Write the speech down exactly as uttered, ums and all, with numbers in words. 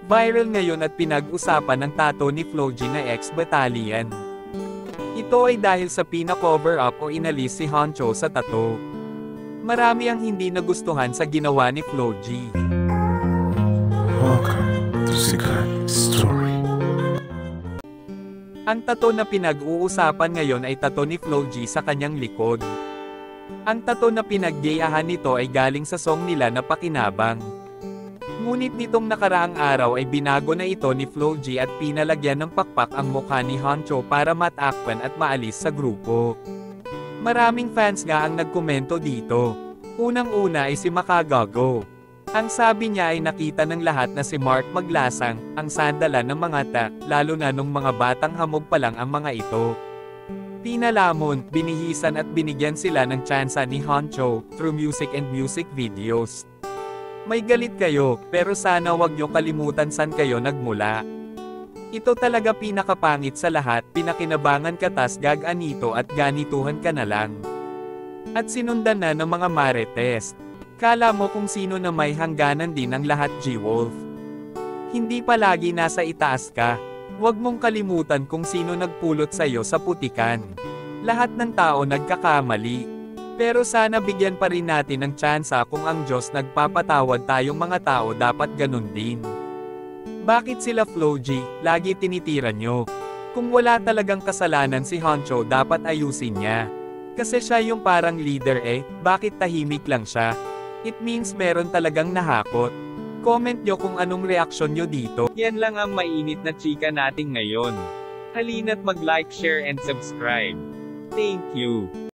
Viral ngayon at pinag-usapan ng tato ni Floji na ex-battalion. Ito ay dahil sa pina-cover up o inalis si Honcho sa tato. Marami ang hindi nagustuhan sa ginawa ni Floji. Welcome to Secret Story. Ang tato na pinag-uusapan ngayon ay tato ni Floji sa kanyang likod. Ang tato na pinaggayahan nito ay galing sa song nila na Pakinabang. Ngunit nitong nakaraang araw ay binago na ito ni Floji at pinalagyan ng pakpak ang mukha ni Honcho para matakpan at maalis sa grupo. Maraming fans nga ang nagkomento dito. Unang-una ay si Makagago. Ang sabi niya ay nakita ng lahat na si Mark Maglasang, ang sandalan ng mga ta, lalo na nung mga batang hamog pa lang ang mga ito. Pinalamon, binihisan at binigyan sila ng tsansa ni Honcho, through music and music videos. May galit kayo, pero sana wag niyo kalimutan saan kayo nagmula. Ito talaga pinakapangit sa lahat, pinakinabangan ka tas gaganito at ganituhan ka na lang. At sinundan na ng mga marites. Kala mo kung sino na may hangganan din ang lahat, G-Wolf. Hindi palagi nasa itaas ka. Huwag mong kalimutan kung sino nagpulot sa'yo sa putikan. Lahat ng tao nagkakamali. Pero sana bigyan pa rin natin ng tsansa kung ang Diyos nagpapatawad tayong mga tao dapat ganun din. Bakit sila Floji, lagi tinitira nyo? Kung wala talagang kasalanan si Honcho dapat ayusin niya. Kasi siya yung parang leader eh, bakit tahimik lang siya? It means meron talagang nahakot. Comment nyo kung anong reaksyon nyo dito. Yan lang ang mainit na chika natin ngayon. Halina't mag-like, share and subscribe. Thank you.